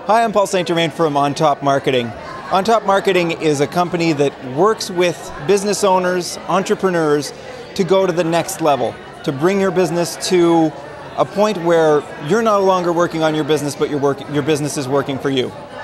Hi, I'm Paul St. Germain from OnTopMarketing. OnTopMarketing is a company that works with business owners, entrepreneurs, to go to the next level, to bring your business to a point where you're no longer working on your business, but your business is working for you.